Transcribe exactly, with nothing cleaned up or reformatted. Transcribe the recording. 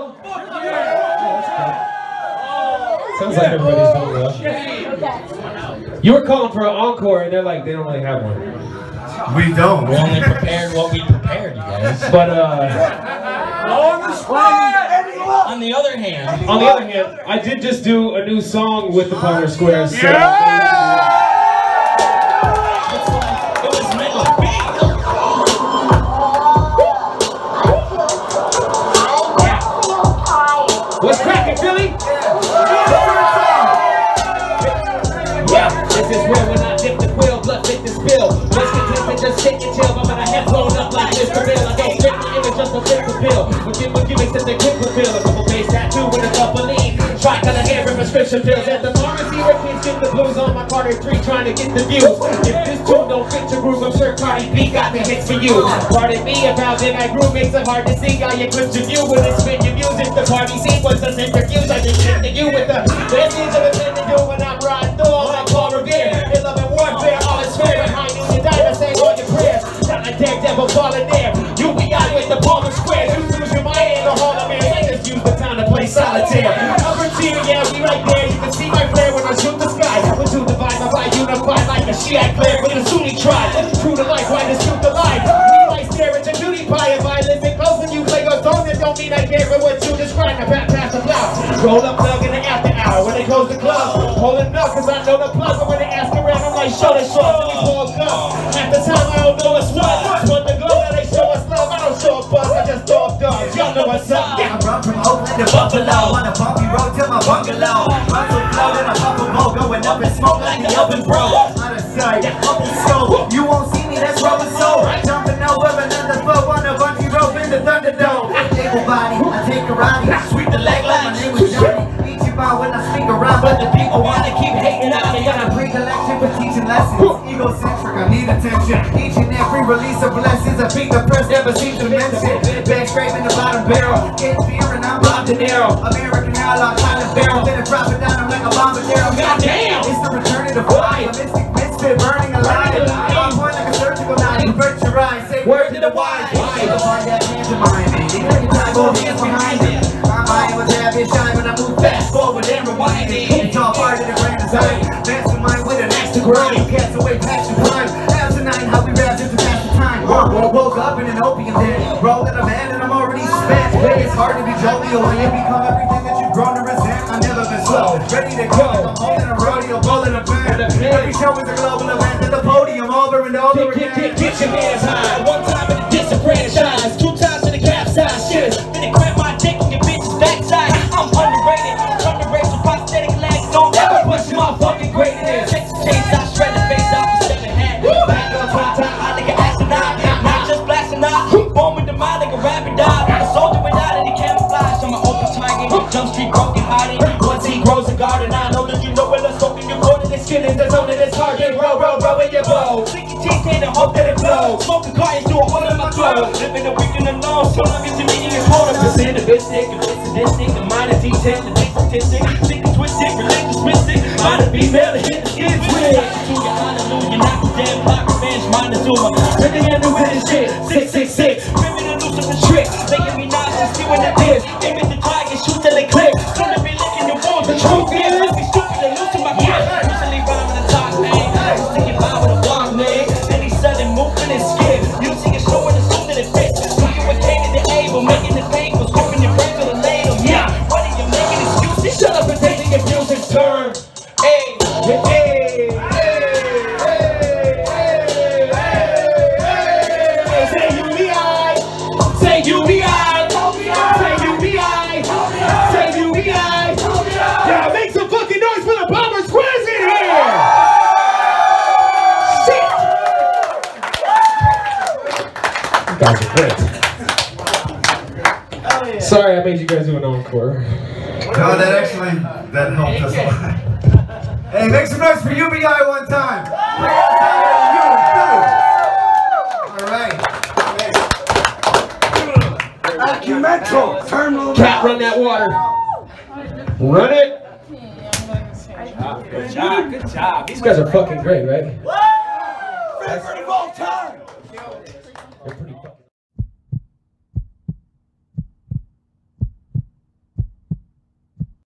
Sounds like everybody's doing well. You were calling for an encore, and they're like, they don't really have one. We don't. We only prepared what we prepared, you guys. But uh, on the spot. On the other hand, on the other hand, I did just do a new song with the Palmer Squares. So Yeah! it was meant to be. What's cracking, Philly? Yeah, this is where when I dip the quill, blood fit the spill. Let's get this and just shake and chill. But when I have blown up like Mister Bill, I don't fit the image, just a fit the pill. We give my gimmicks that they quick fulfill. A couple face tattoo with a couple lean. Try color hair and prescription pills. At the pharmacy where kids get the blues on my Carter three trying to get the views. If this tune don't fit your groove, I'm sure Cardi B got the hits for you. Pardon me if how big I grew makes it hard to see how you clip your view when it's spin your music. The party scene was a centrifuge. I just hit to you with the message of the thing to do when I'm riding through all like Paul Revere. In love and warfare, all is fair. Behind you, you die to say all your prayers. Not a dead devil falling there. You be out with the Palmer Squares. You lose your mind in the Hall of Fame. I just use the time to play solitaire. Upper tier, yeah, we right there. You can see my flare when I shoot the sky. We're two divide, my body unified like a Shiite clear with a Sunni tribe. True to life, why just shoot the life? We like stare at your beauty pie. If I listen close when you play your song, that don't mean I care for what you describe. Now back past the blouse. Roll up plug in the after hour when they close the club. Holding up cause I know the plug, but when they ask around, I'm like, show the short, then we pull a gun. At the time, I don't know what's what. But the glow that they show us love, I don't show a buzz, I just throw up dogs. Y'all know what's up. I run from Oakland to Buffalo on a bumpy road to my bungalow. Muscle flow in a buffalo, going up in smoke like the oven bro. Out of sight, up in scope. You won't see me, that's rubber soul. Jumping over another foe on a bumpy rope in the Thunderdome. Able body, I take karate, sweep the leg like my name was Johnny. Eat you out when I speak around, but the people wanna keep hating on me. Got a pre-collection for teaching lessons. Egocentric, I need attention. Each and every release of blessings, I beat the press, never seem to mention. Back scraping the bottom barrel, get beer and I'm Bob De Niro. American airlock, Highland barrel, then I drop it down, I'm like a bombardero. Goddamn, it's the return of the fire. Mystic misfit, burning alive. On point like a surgical knife, convert your eyes, say word to the wise. Why? The part that hands in mind, baby. Every time, both hands behind it. My mind was having shine when I move fast forward and rewind it. It's all part of the grand design. Mastermind with an extra grind. Cast away past your prime. Asinine, how we rap just to pass the time. Whoa, woke up in an opium den. Rolling a man and I'm already spent. It's hard to be jovial when you become everything that you've grown to resent. I've never been slow. Ready to go. I'm holding a rodeo, bowling a band. Every show is a global event at the podium over and over again. Get, get, get your hands high. One time in the disenfranchised. Two times in the capsize. Shit, finna grab my dick on your bitch's backside. I'm underrated. Underrated with prosthetic legs. Don't ever push my fucking greatness. Check the chains out, shred the face out the seven hat. Back on top, top, hot like an astronaut. Not just blasting out. Bombing the mind like a rapid dog. A soldier without any camouflage. I'm an open target. Jump street broken hearted. Once he grows a garden, I know that you know where the smoking your corner. This skin is the zone of this target. Roll, roll, roll with your bow. Stick your teeth in and hope that it blows. Smoking cards do a hole in my throat. Living a weekend alone, so long as you're meeting your quota. Percent of it sick, if it's sadistic, the mind is detailed, the big statistic. Sick and twisted, religious mystic. Mind of female, the hit the skin twist. To your hallelujah, not the damn block, revenge, mind is doom. Living in the winning shit, six six six. Ripping and loose of the trick, making me nauseous, doing the dish. Aim at the target, shoot till it click. Gonna be licking the wounds, the truth is, I be stupid and losing my grip. Usually rhyming the top name, sticking by with a long name. Then he's sudden moving and skip. Using it, showing the suit that it fits. Looking with pain in the able, making the painful, stripping your brain to the ladle. Yeah, what are you making excuses? Shut up and take the abusing turn. Hey, hey, hey, hey, hey, hey. Say you be I, say you be I, say you be I, say you be I. Yeah, make some fucking noise for the Palmer Squares in here. Shit. You guys are great. Sorry I made you guys do an encore. No, that actually, that helped us a lot. Hey, make some noise for U B I one time. All right. Metro, terminal. Cat, run that water. Run it. good job, good job. These guys are fucking great, right? Favorite of all time.